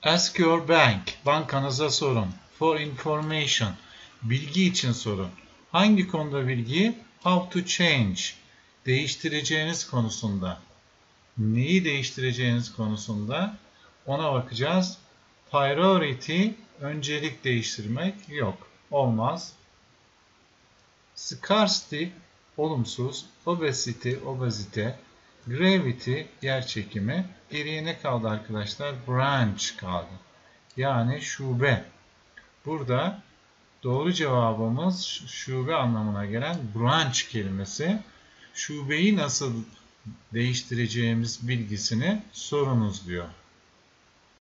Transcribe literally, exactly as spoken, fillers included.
Ask your bank. Bankanıza sorun. For information. Bilgi için sorun. Hangi konuda bilgi? How to change. Değiştireceğiniz konusunda. Neyi değiştireceğiniz konusunda ona bakacağız. Priority, öncelik değiştirmek yok. Olmaz. Scarcity, olumsuz. Obesity, obezite. Gravity, yerçekimi. Geriye ne kaldı arkadaşlar? Branch kaldı. Yani şube. Burada doğru cevabımız şube anlamına gelen branch kelimesi. Şubeyi nasıl değiştireceğimiz bilgisini sorunuz diyor.